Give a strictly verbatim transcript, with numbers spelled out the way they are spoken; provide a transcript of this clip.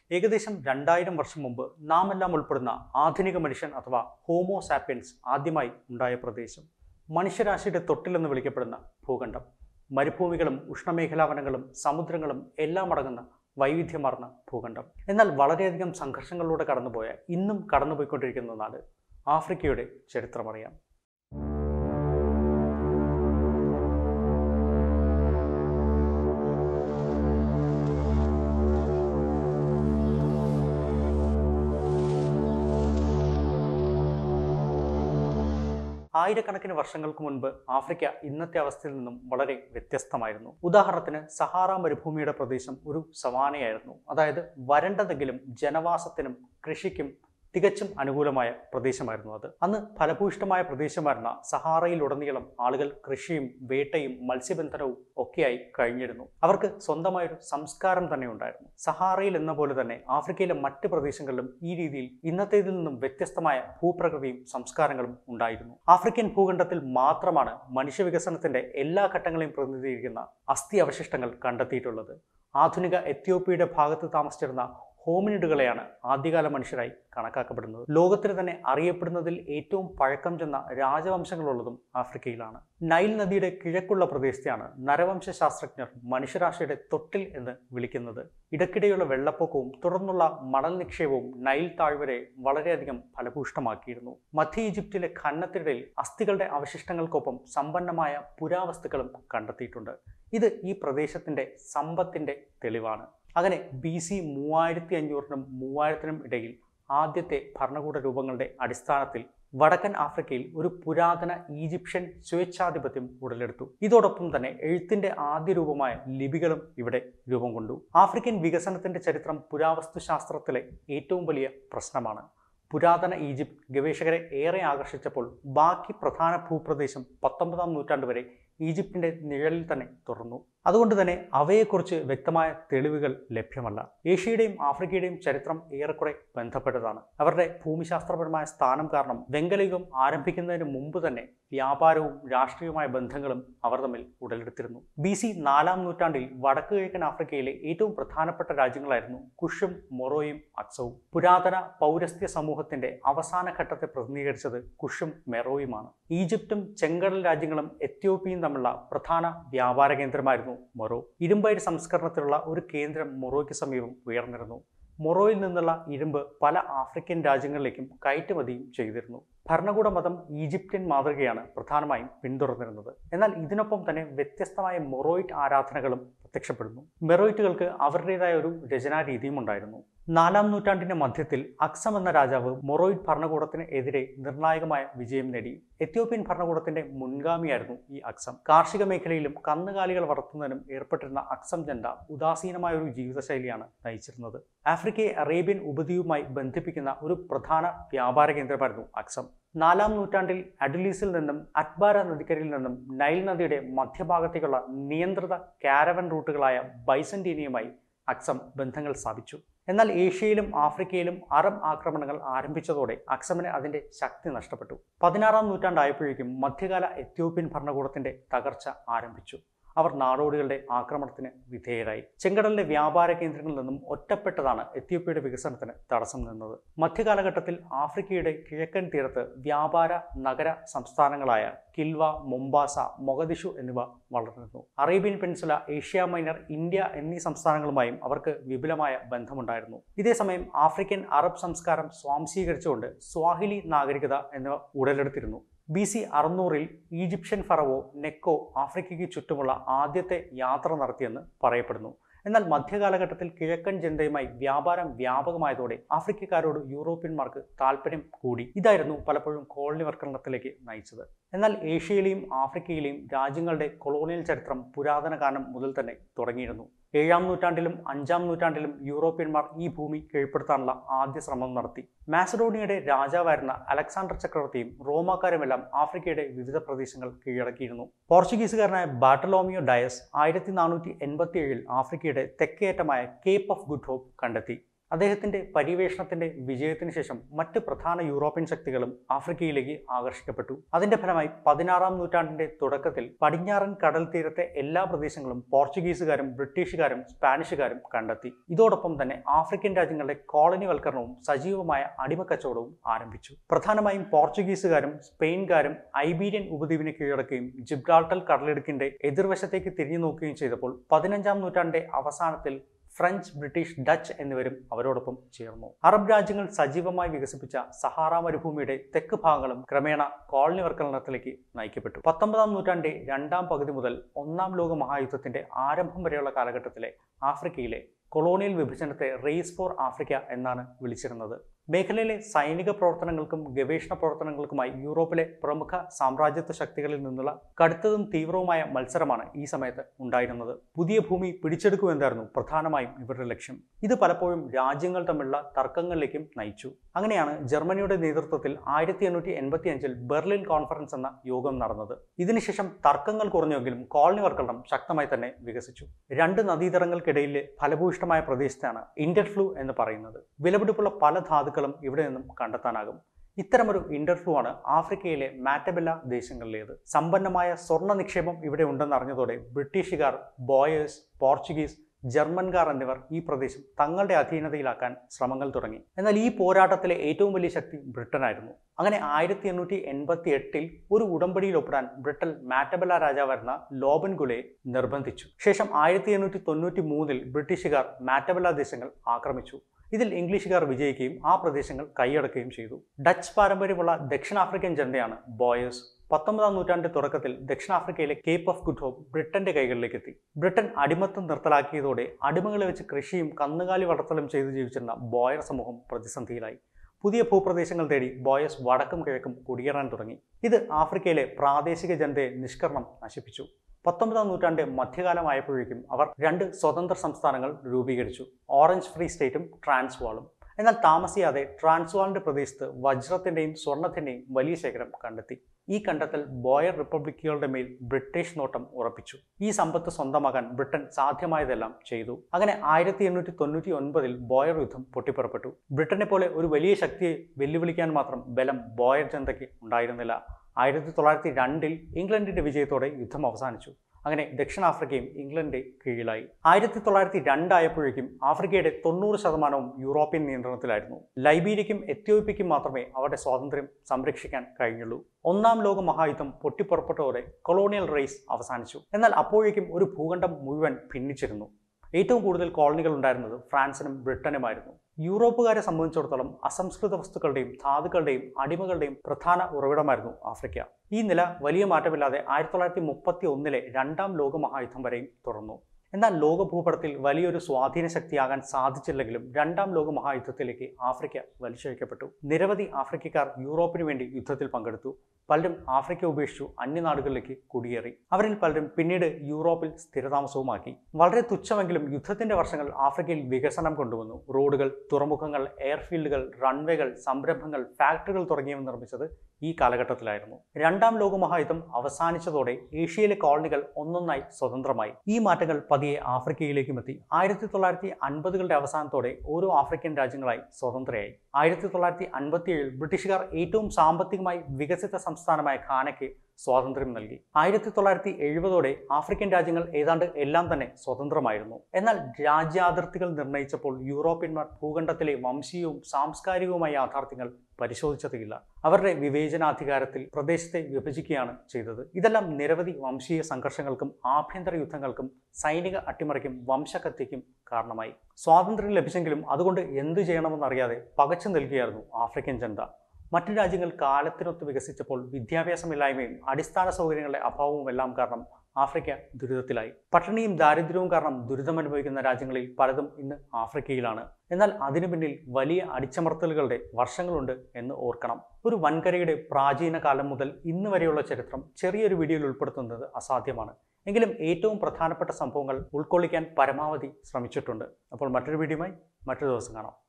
ഏകദേശം രണ്ടായിരം വർഷം മുമ്പ് നാം എല്ലാം ഉൾപ്പെടുന്ന ആധുനിക മനുഷ്യൻ അഥവാ ഹോമോ സാപ്പിയൻസ് ആദ്യമായി ഉണ്ടായ പ്രദേശം, മനുഷ്യരാശിയുടെ തൊട്ടിലെന്ന് വിളിക്കപ്പെടുന്ന ഭൂഖണ്ഡം, മരുഭൂമികളും ഉഷ്ണമേഖലാവനങ്ങളും സമുദ്രങ്ങളും എല്ലാം അടങ്ങുന്ന വൈവിധ്യമാർന്ന ഭൂഖണ്ഡം. എന്നാൽ വളരെയധികം സംഘർഷങ്ങളിലൂടെ കടന്നുപോയ ഇന്നും കടന്നുപോയിക്കൊണ്ടിരിക്കുന്ന നാട് ആഫ്രിക്കയുടെ ചരിത്രമറിയാം. ആയിരക്കണക്കിന് വർഷങ്ങൾക്ക് മുൻപ് ആഫ്രിക്ക ഇന്നത്തെ അവസ്ഥയിൽ നിന്നും വളരെ വ്യത്യസ്തമായിരുന്നു. ഉദാഹരണത്തിന് സഹാറ മരുഭൂമിയുടെ പ്രദേശം ഒരു സവാനയായിരുന്നു. അതായത് വരണ്ടതെങ്കിലും ജനവാസത്തിനും കൃഷിക്കും തികച്ചും അനുകൂലമായ പ്രദേശമായിരുന്നു അത്. അന്ന് ഫലഭൂയിഷ്ഠമായ പ്രദേശമായിരുന്ന സഹാറയിലുടനീളം ആളുകൾ കൃഷിയും വേട്ടയും മത്സ്യബന്ധനവും ഒക്കെയായി കഴിഞ്ഞിരുന്നു. അവർക്ക് സ്വന്തമായൊരു സംസ്കാരം തന്നെ ഉണ്ടായിരുന്നു. സഹാറയിൽ എന്ന പോലെ തന്നെ ആഫ്രിക്കയിലെ മറ്റ് പ്രദേശങ്ങളിലും ഈ രീതിയിൽ ഇന്നത്തേതിൽ നിന്നും വ്യത്യസ്തമായ ഭൂപ്രകൃതിയും സംസ്കാരങ്ങളും ഉണ്ടായിരുന്നു. ആഫ്രിക്കൻ ഭൂഖണ്ഡത്തിൽ മാത്രമാണ് മനുഷ്യ വികസനത്തിന്റെ എല്ലാ ഘട്ടങ്ങളെയും പ്രതിനിധീകരിക്കുന്ന അസ്ഥി അവശിഷ്ടങ്ങൾ കണ്ടെത്തിയിട്ടുള്ളത്. ആധുനിക എത്യോപ്യയുടെ ഭാഗത്ത് താമസിച്ചിരുന്ന ഹോമിനിഡുകളെയാണ് ആദ്യകാല മനുഷ്യരായി കണക്കാക്കപ്പെടുന്നത്. ലോകത്തിന് തന്നെ അറിയപ്പെടുന്നതിൽ ഏറ്റവും പഴക്കം ചെന്ന രാജവംശങ്ങളുള്ളതും ആഫ്രിക്കയിലാണ്. നൈൽ നദിയുടെ കിഴക്കുള്ള പ്രദേശത്തെയാണ് നരവംശ ശാസ്ത്രജ്ഞർ മനുഷ്യരാശിയുടെ തൊട്ടിൽ എന്ന് വിളിക്കുന്നത്. ഇടയ്ക്കിടെയുള്ള വെള്ളപ്പൊക്കവും തുടർന്നുള്ള മണൽ നിക്ഷേപവും നൈൽ താഴ്വരയെ വളരെയധികം ഫലഭൂഷ്ടമാക്കിയിരുന്നു. മധ്യ ഈജിപ്തിലെ ഖനനത്തിനിടയിൽ അസ്ഥികളുടെ അവശിഷ്ടങ്ങൾക്കൊപ്പം സമ്പന്നമായ പുരാവസ്തുക്കളും കണ്ടെത്തിയിട്ടുണ്ട്. ഇത് ഈ പ്രദേശത്തിന്റെ സമ്പത്തിന്റെ തെളിവാണ്. അങ്ങനെ ബി സി മൂവായിരത്തി അഞ്ഞൂറിനും മൂവായിരത്തിനും ഇടയിൽ ആദ്യത്തെ ഭരണകൂട രൂപങ്ങളുടെ അടിസ്ഥാനത്തിൽ വടക്കൻ ആഫ്രിക്കയിൽ ഒരു പുരാതന ഈജിപ്ഷ്യൻ സ്വേച്ഛാധിപത്യം ഉടലെടുത്തു. ഇതോടൊപ്പം തന്നെ എഴുത്തിന്റെ ആദ്യ രൂപമായ ലിപികളും ഇവിടെ രൂപം കൊണ്ടു. ആഫ്രിക്കൻ വികസനത്തിന്റെ ചരിത്രം പുരാവസ്തു ശാസ്ത്രത്തിലെ ഏറ്റവും വലിയ പ്രശ്നമാണ്. പുരാതന ഈജിപ്ത് ഗവേഷകരെ ഏറെ ആകർഷിച്ചപ്പോൾ ബാക്കി പ്രധാന ഭൂപ്രദേശം പത്തൊമ്പതാം നൂറ്റാണ്ട് വരെ ഈജിപ്തിന്റെ നിഴലിൽ തന്നെ തുടർന്നു. അതുകൊണ്ട് തന്നെ അവയെക്കുറിച്ച് വ്യക്തമായ തെളിവുകൾ ലഭ്യമല്ല. ഏഷ്യയുടെയും ആഫ്രിക്കയുടെയും ചരിത്രം ഏറെക്കുറെ ബന്ധപ്പെട്ടതാണ്. അവരുടെ ഭൂമിശാസ്ത്രപരമായ സ്ഥാനം കാരണം വെങ്കലയുഗം ആരംഭിക്കുന്നതിന് മുമ്പ് തന്നെ വ്യാപാരവും രാഷ്ട്രീയവുമായ ബന്ധങ്ങളും അവർ തമ്മിൽ ഉടലെടുത്തിരുന്നു. ബി സി നാലാം നൂറ്റാണ്ടിൽ വടക്ക് കിഴക്കൻ ആഫ്രിക്കയിലെ ഏറ്റവും പ്രധാനപ്പെട്ട രാജ്യങ്ങളായിരുന്നു കുഷും മൊറോയും അക്സവും. പുരാതന പൗരസ്ത്യ സമൂഹത്തിന്റെ അവസാന ഘട്ടത്തെ പ്രതിനിധീകരിച്ചത് കുഷും മെറോയുമാണ്. ഈജിപ്തും ചെങ്കടൽ രാജ്യങ്ങളും എത്യോപ്യയും തമ്മിലുള്ള പ്രധാന വ്യാപാര കേന്ദ്രമായിരുന്നു മൊറോ. ഇരുമ്പയിര് സംസ്കരണത്തിലുള്ള ഒരു കേന്ദ്രം മൊറോയ്ക്ക് സമീപം ഉയർന്നിരുന്നു. മൊറോയിൽ നിന്നുള്ള ഇരുമ്പ് പല ആഫ്രിക്കൻ രാജ്യങ്ങളിലേക്കും കയറ്റുമതിയും ചെയ്തിരുന്നു. ഭരണകൂട മതം ഈജിപ്ഷ്യൻ മാതൃകയാണ് പ്രധാനമായും പിന്തുടർന്നിരുന്നത്. എന്നാൽ ഇതിനൊപ്പം തന്നെ വ്യത്യസ്തമായ മൊറോയിറ്റ് ആരാധനകളും പ്രത്യക്ഷപ്പെടുന്നു. മെറോയിറ്റുകൾക്ക് അവരുടേതായ ഒരു രചനാ രീതിയും ഉണ്ടായിരുന്നു. നാലാം നൂറ്റാണ്ടിന്റെ മധ്യത്തിൽ അക്സം എന്ന രാജാവ് മൊറോയിറ്റ് ഭരണകൂടത്തിന് എതിരെ നിർണായകമായ വിജയം നേടി. എത്യോപ്യൻ ഭരണകൂടത്തിന്റെ മുൻഗാമിയായിരുന്നു ഈ അക്സം. കാർഷിക മേഖലയിലും കന്നുകാലികൾ വളർത്തുന്നതിനും ഏർപ്പെട്ടിരുന്ന അക്സം ജനത ഉദാസീനമായ ഒരു ജീവിതശൈലിയാണ് നയിച്ചിരുന്നത്. ആഫ്രിക്കയെ അറേബ്യൻ ഉപദ്വീപുമായി ബന്ധിപ്പിക്കുന്ന ഒരു പ്രധാന വ്യാപാര കേന്ദ്രമായിരുന്നു അക്സം. നാലാം നൂറ്റാണ്ടിൽ അഡുലീസിൽ നിന്നും അറ്റ്ബാര നദിക്കരയിൽ നിന്നും നൈൽ നദിയുടെ മധ്യഭാഗത്തേക്കുള്ള നിയന്ത്രിത കാരവൻ റൂട്ടുകളായ ബൈസന്റീനിയുമായി അക്സം ബന്ധങ്ങൾ സ്ഥാപിച്ചു. എന്നാൽ ഏഷ്യയിലും ആഫ്രിക്കയിലും അറബ് ആക്രമണങ്ങൾ ആരംഭിച്ചതോടെ അക്സമിന് അതിന്റെ ശക്തി നഷ്ടപ്പെട്ടു. പതിനാറാം നൂറ്റാണ്ടായപ്പോഴേക്കും മധ്യകാല എത്യോപ്യൻ ഭരണകൂടത്തിന്റെ തകർച്ച ആരംഭിച്ചു. അവർ നാടോടികളുടെ ആക്രമണത്തിന് വിധേയരായി. ചെങ്കടലിലെ വ്യാപാര കേന്ദ്രങ്ങളിൽ നിന്നും ഒറ്റപ്പെട്ടതാണ് എത്യോപ്യയുടെ വികസനത്തിന് തടസ്സം നിന്നത്. മധ്യകാലഘട്ടത്തിൽ ആഫ്രിക്കയുടെ കിഴക്കൻ തീരത്ത് വ്യാപാര നഗര സംസ്ഥാനങ്ങളായ കിൽവ, മൊംബാസ, മൊഗദിഷു എന്നിവ വളർന്നിരുന്നു. Arabian peninsula, Asia minor, India എന്നീ സംസ്ഥാനങ്ങളുമായും അവർക്ക് വിപുലമായ ബന്ധമുണ്ടായിരുന്നു. ഇതേസമയം ആഫ്രിക്കൻ അറബ് സംസ്കാരം സ്വാംശീകരിച്ചുകൊണ്ട് സ്വാഹിലി നാഗരികത എന്നിവ ഉടലെടുത്തിരുന്നു. ബി സി അറുന്നൂറിൽ ഈജിപ്ഷ്യൻ ഫറവോ നെക്കോ ആഫ്രിക്കയ്ക്ക് ചുറ്റുമുള്ള ആദ്യത്തെ യാത്ര നടത്തിയെന്ന് പറയപ്പെടുന്നു. എന്നാൽ മധ്യകാലഘട്ടത്തിൽ കിഴക്കൻ ജനതയുമായി വ്യാപാരം വ്യാപകമായതോടെ ആഫ്രിക്കക്കാരോട് യൂറോപ്യന്മാർക്ക് താല്പര്യം കൂടി. ഇതായിരുന്നു പലപ്പോഴും കോളനിവൽക്കരണത്തിലേക്ക് നയിച്ചത്. എന്നാൽ ഏഷ്യയിലെയും ആഫ്രിക്കയിലെയും രാജ്യങ്ങളുടെ കൊളോണിയൽ ചരിത്രം പുരാതന കാലം മുതൽ തന്നെ തുടങ്ങിയിരുന്നു. ഏഴാം നൂറ്റാണ്ടിലും അഞ്ചാം നൂറ്റാണ്ടിലും യൂറോപ്യന്മാർ ഈ ഭൂമി കീഴ്പ്പെടുത്താനുള്ള ആദ്യ ശ്രമം നടത്തി. മാസഡോണിയയുടെ രാജാവായിരുന്ന അലക്സാണ്ടർ ചക്രവർത്തിയും റോമാക്കാരുമെല്ലാം ആഫ്രിക്കയുടെ വിവിധ പ്രദേശങ്ങൾ കീഴടക്കിയിരുന്നു. പോർച്ചുഗീസുകാരനായ ബാർട്ടലോമിയോ ഡയസ് ആയിരത്തി നാനൂറ്റി എൺപത്തി ഏഴിൽ ആഫ്രിക്കയുടെ തെക്കേയറ്റമായ കേപ്പ് ഓഫ് ഗുഡ് ഹോപ്പ് കണ്ടെത്തി. അദ്ദേഹത്തിന്റെ പര്യവേഷണത്തിന്റെ വിജയത്തിന് ശേഷം മറ്റ് പ്രധാന യൂറോപ്യൻ ശക്തികളും ആഫ്രിക്കയിലേക്ക് ആകർഷിക്കപ്പെട്ടു. അതിന്റെ ഫലമായി പതിനാറാം നൂറ്റാണ്ടിന്റെ തുടക്കത്തിൽ പടിഞ്ഞാറൻ കടൽ തീരത്തെ എല്ലാ പ്രദേശങ്ങളും പോർച്ചുഗീസുകാരും ബ്രിട്ടീഷുകാരും സ്പാനിഷുകാരും കണ്ടെത്തി. ഇതോടൊപ്പം തന്നെ ആഫ്രിക്കൻ രാജ്യങ്ങളുടെ കോളനിവൽക്കരണവും സജീവമായ അടിമക്കച്ചവടവും ആരംഭിച്ചു. പ്രധാനമായും പോർച്ചുഗീസുകാരും സ്പെയിൻകാരും ഐബീരിയൻ ഉപദ്വീപിനെ കീഴടക്കുകയും ജിബ്രാൾട്ടർ കടലിടുക്കിന്റെ എതിർവശത്തേക്ക് തിരിഞ്ഞു നോക്കുകയും ചെയ്തപ്പോൾ പതിനഞ്ചാം നൂറ്റാണ്ടിന്റെ അവസാനത്തിൽ ഫ്രഞ്ച്, ബ്രിട്ടീഷ്, ഡച്ച് എന്നിവരും അവരോടൊപ്പം ചേർന്നു. അറബ് രാജ്യങ്ങൾ സജീവമായി വികസിപ്പിച്ച സഹാറ മരുഭൂമിയുടെ തെക്ക് ഭാഗങ്ങളും ക്രമേണ കോളനിവൽക്കരണത്തിലേക്ക് നയിക്കപ്പെട്ടു. പത്തൊമ്പതാം നൂറ്റാണ്ടിന്റെ രണ്ടാം പകുതി മുതൽ ഒന്നാം ലോക മഹായുദ്ധത്തിന്റെ ആരംഭം വരെയുള്ള കാലഘട്ടത്തിലെ ആഫ്രിക്കയിലെ കൊളോണിയൽ വിഭജനത്തെ റേസ് ഫോർ ആഫ്രിക്ക എന്നാണ് വിളിച്ചിരുന്നത്. മേഖലയിലെ സൈനിക പ്രവർത്തനങ്ങൾക്കും ഗവേഷണ പ്രവർത്തനങ്ങൾക്കുമായി യൂറോപ്പിലെ പ്രമുഖ സാമ്രാജ്യത്വ ശക്തികളിൽ നിന്നുള്ള കടുത്തതും തീവ്രവുമായ മത്സരമാണ് ഈ സമയത്ത് ഉണ്ടായിരുന്നത്. പുതിയ ഭൂമി പിടിച്ചെടുക്കുക എന്നായിരുന്നു പ്രധാനമായും ഇവരുടെ ലക്ഷ്യം. ഇത് പലപ്പോഴും രാജ്യങ്ങൾ തമ്മിലുള്ള തർക്കങ്ങളിലേക്കും നയിച്ചു. അങ്ങനെയാണ് ജർമ്മനിയുടെ നേതൃത്വത്തിൽ ആയിരത്തി എണ്ണൂറ്റി എൺപത്തി അഞ്ചിൽ ബെർലിൻ കോൺഫറൻസ് എന്ന യോഗം നടന്നത്. ഇതിനുശേഷം തർക്കങ്ങൾ കുറഞ്ഞെങ്കിലും കോളനിവൽക്കരണം ശക്തമായി തന്നെ വികസിച്ചു. രണ്ട് നദീതടങ്ങൾക്കിടയിലെ ഫലഭൂയിഷ്ടമായ പ്രദേശത്താണ് ഇന്റർഫ്ലൂ എന്ന് പറയുന്നത്. വിലപിടിപ്പുള്ള പല ധാതുക്കളും ഇവിടെ നിന്നും കണ്ടെത്താനാകും. ഇത്തരമൊരു ഇന്റർഫ്ലൂ ആണ് ആഫ്രിക്കയിലെ മാറ്റബെല്ല ദേശങ്ങളിലേത്. സമ്പന്നമായ സ്വർണ്ണ നിക്ഷേപം ഇവിടെ ഉണ്ടെന്നറിഞ്ഞതോടെ ബ്രിട്ടീഷുകാർ, ബോയേഴ്സ്, പോർച്ചുഗീസ്, ജർമ്മൻകാർ എന്നിവർ ഈ പ്രദേശം തങ്ങളുടെ അധീനതയിലാക്കാൻ ശ്രമങ്ങൾ തുടങ്ങി. എന്നാൽ ഈ പോരാട്ടത്തിലെ ഏറ്റവും വലിയ ശക്തി ബ്രിട്ടനായിരുന്നു. അങ്ങനെ ആയിരത്തി എണ്ണൂറ്റി എൺപത്തി എട്ടിൽ ഒരു ഉടമ്പടിയിൽ ഒപ്പിടാൻ ബ്രിട്ടൻ മാറ്റബെല്ല രാജാവായിരുന്ന ലോബൻ ഗുലയെ നിർബന്ധിച്ചു. ശേഷം ആയിരത്തി എണ്ണൂറ്റി തൊണ്ണൂറ്റി മൂന്നിൽ ബ്രിട്ടീഷുകാർ മാറ്റബെല്ല ദേശങ്ങൾ ആക്രമിച്ചു. ഇതിൽ ഇംഗ്ലീഷുകാർ വിജയിക്കുകയും ആ പ്രദേശങ്ങൾ കൈയടക്കുകയും ചെയ്തു. ഡച്ച് പാരമ്പര്യമുള്ള ദക്ഷിണാഫ്രിക്കൻ ജനതയാണ് ബോയേഴ്സ്. പത്തൊമ്പതാം നൂറ്റാണ്ടിന്റെ തുടക്കത്തിൽ ദക്ഷിണാഫ്രിക്കയിലെ കേപ്പ് ഓഫ് ഗുഡ് ഹോപ്പ് ബ്രിട്ടന്റെ കൈകളിലേക്ക് എത്തി. ബ്രിട്ടൻ അടിമത്തം നിർത്തലാക്കിയതോടെ അടിമകളെ വെച്ച് കൃഷിയും കന്നുകാലി വളർത്തലും ചെയ്തു ജീവിച്ചിരുന്ന ബോയർ സമൂഹം പ്രതിസന്ധിയിലായി. പുതിയ ഭൂപ്രദേശങ്ങൾ തേടി ബോയേഴ്സ് വടക്കും കിഴക്കും കുടിയേറാൻ തുടങ്ങി. ഇത് ആഫ്രിക്കയിലെ പ്രാദേശിക ജനതയെ നിഷ്കർണം നശിപ്പിച്ചു. പത്തൊമ്പതാം നൂറ്റാണ്ട് മധ്യകാലമായപ്പോഴേക്കും അവർ രണ്ട് സ്വതന്ത്ര സംസ്ഥാനങ്ങൾ രൂപീകരിച്ചു, ഓറഞ്ച് ഫ്രീ സ്റ്റേറ്റും ട്രാൻസ്വാളും. എന്നാൽ താമസിയാതെ ട്രാൻസ്വാളിന്റെ പ്രദേശത്ത് വജ്രത്തിന്റെയും സ്വർണത്തിന്റെയും വലിയ ശേഖരം കണ്ടെത്തി. ഈ കണ്ടെത്തൽ ബോയർ റിപ്പബ്ലിക്കുകളുടെ മേൽ ബ്രിട്ടീഷ് നോട്ടം ഉറപ്പിച്ചു. ഈ സമ്പത്ത് സ്വന്തമാക്കാൻ ബ്രിട്ടൻ സാധ്യമായതെല്ലാം ചെയ്തു. അങ്ങനെ ആയിരത്തി എണ്ണൂറ്റി തൊണ്ണൂറ്റി ഒൻപതിൽ ബോയർ യുദ്ധം പൊട്ടിപ്പുറപ്പെട്ടു. ബ്രിട്ടനെ പോലെ ഒരു വലിയ ശക്തിയെ വെല്ലുവിളിക്കാൻ മാത്രം ബലം ബോയർ ജനതയ്ക്ക് ഉണ്ടായിരുന്നില്ല. ആയിരത്തി തൊള്ളായിരത്തി രണ്ടിൽ ഇംഗ്ലണ്ടിന്റെ വിജയത്തോടെ യുദ്ധം അവസാനിച്ചു. അങ്ങനെ ദക്ഷിണാഫ്രിക്കയും ഇംഗ്ലണ്ടിന്റെ കീഴിലായി. ആയിരത്തി തൊള്ളായിരത്തി രണ്ടായപ്പോഴേക്കും ആഫ്രിക്കയുടെ തൊണ്ണൂറ് ശതമാനവും യൂറോപ്യൻ നിയന്ത്രണത്തിലായിരുന്നു. ലൈബീരിയയ്ക്കും എത്യോപ്യയ്ക്കും മാത്രമേ അവരുടെ സ്വാതന്ത്ര്യം സംരക്ഷിക്കാൻ കഴിഞ്ഞുള്ളൂ. ഒന്നാം ലോക മഹായുദ്ധം പൊട്ടിപ്പുറപ്പെട്ടതോടെ കൊളോണിയൽ റേസ് അവസാനിച്ചു. എന്നാൽ അപ്പോഴേക്കും ഒരു ഭൂഖണ്ഡം മുഴുവൻ ഭിന്നിച്ചിരുന്നു. ഏറ്റവും കൂടുതൽ കോളനികൾ ഉണ്ടായിരുന്നത് ഫ്രാൻസിനും ബ്രിട്ടനുമായിരുന്നു. യൂറോപ്പുകാരെ സംബന്ധിച്ചിടത്തോളം അസംസ്കൃത വസ്തുക്കളുടെയും ധാതുക്കളുടെയും അടിമകളുടെയും പ്രധാന ഉറവിടമായിരുന്നു ആഫ്രിക്ക. ഈ നില വലിയ മാറ്റമില്ലാതെ ആയിരത്തി തൊള്ളായിരത്തി മുപ്പത്തി ഒന്നിലെ രണ്ടാം ലോക മഹായുദ്ധം വരെയും തുടർന്നു. എന്നാൽ ലോക ഭൂപടത്തിൽ വലിയൊരു സ്വാധീന ശക്തിയാകാൻ സാധിച്ചില്ലെങ്കിലും രണ്ടാം ലോക മഹായുദ്ധത്തിലേക്ക് ആഫ്രിക്ക വലിച്ചഴിക്കപ്പെട്ടു. നിരവധി ആഫ്രിക്കക്കാർ യൂറോപ്പിന് വേണ്ടി യുദ്ധത്തിൽ പങ്കെടുത്തു. പലരും ആഫ്രിക്ക ഉപേക്ഷിച്ചു അന്യനാടുകളിലേക്ക് കുടിയേറി. അവരിൽ പലരും പിന്നീട് യൂറോപ്പിൽ സ്ഥിരതാമസവുമാക്കി. വളരെ തുച്ഛമെങ്കിലും യുദ്ധത്തിന്റെ വർഷങ്ങൾ ആഫ്രിക്കയിൽ വികസനം കൊണ്ടുവന്നു. റോഡുകൾ, തുറമുഖങ്ങൾ, എയർഫീൽഡുകൾ, റൺവേകൾ, സംരംഭങ്ങൾ, ഫാക്ടറികൾ തുടങ്ങിയവ നിർമ്മിച്ചത് ഈ കാലഘട്ടത്തിലായിരുന്നു. രണ്ടാം ലോക മഹായുദ്ധം അവസാനിച്ചതോടെ ഏഷ്യയിലെ കോളനികൾ ഒന്നൊന്നായി സ്വതന്ത്രമായി. ഈ മാറ്റങ്ങൾ പതിയെ ആഫ്രിക്കയിലേക്കും എത്തി. ആയിരത്തി തൊള്ളായിരത്തി അൻപതുകളുടെ അവസാനത്തോടെ ഓരോ ആഫ്രിക്കൻ രാജ്യങ്ങളായി സ്വതന്ത്രയായി. ആയിരത്തി തൊള്ളായിരത്തി അൻപത്തി ഏഴിൽ ബ്രിട്ടീഷുകാർ ഏറ്റവും സാമ്പത്തികമായി വികസിത സംസ്ഥാനമായ ഘാനയ്ക്ക് സ്വാതന്ത്ര്യം നൽകി. ആയിരത്തി തൊള്ളായിരത്തി എഴുപതോടെ ആഫ്രിക്കൻ രാജ്യങ്ങൾ ഏതാണ്ട് എല്ലാം തന്നെ സ്വതന്ത്രമായിരുന്നു. എന്നാൽ രാജ്യാതിർത്തികൾ നിർണയിച്ചപ്പോൾ യൂറോപ്യന്മാർ ഭൂഖണ്ഡത്തിലെ വംശീയവും സാംസ്കാരികവുമായ യാഥാർത്ഥ്യങ്ങൾ പരിശോധിച്ചതില്ല. അവരുടെ വിവേചനാധികാരത്തിൽ പ്രദേശത്തെ വിഭജിക്കുകയാണ് ചെയ്തത്. ഇതെല്ലാം നിരവധി വംശീയ സംഘർഷങ്ങൾക്കും ആഭ്യന്തര യുദ്ധങ്ങൾക്കും സൈനിക അട്ടിമറിക്കും വംശഹത്യയ്ക്കും കാരണമായി. സ്വാതന്ത്ര്യം ലഭിച്ചെങ്കിലും അതുകൊണ്ട് എന്തു ചെയ്യണമെന്നറിയാതെ പകച്ചു നിൽക്കുകയായിരുന്നു ആഫ്രിക്കൻ ജനത. മറ്റു രാജ്യങ്ങൾ കാലത്തിനൊത്ത് വികസിച്ചപ്പോൾ വിദ്യാഭ്യാസമില്ലായ്മയും അടിസ്ഥാന സൗകര്യങ്ങളുടെ അഭാവവും എല്ലാം കാരണം ആഫ്രിക്ക ദുരിതത്തിലായി. പട്ടിണിയും ദാരിദ്ര്യവും കാരണം ദുരിതമനുഭവിക്കുന്ന രാജ്യങ്ങളിൽ പലതും ഇന്ന് ആഫ്രിക്കയിലാണ്. എന്നാൽ അതിനു പിന്നിൽ വലിയ അടിച്ചമർത്തലുകളുടെ വർഷങ്ങളുണ്ട് എന്ന് ഓർക്കണം. ഒരു വൻകരയുടെ പ്രാചീന കാലം മുതൽ ഇന്ന് വരെയുള്ള ചരിത്രം ചെറിയൊരു വീഡിയോയിൽ ഉൾപ്പെടുത്തുന്നത് അസാധ്യമാണ്. എങ്കിലും ഏറ്റവും പ്രധാനപ്പെട്ട സംഭവങ്ങൾ ഉൾക്കൊള്ളിക്കാൻ പരമാവധി ശ്രമിച്ചിട്ടുണ്ട്. അപ്പോൾ മറ്റൊരു വീഡിയോയുമായി മറ്റൊരു ദിവസം കാണാം.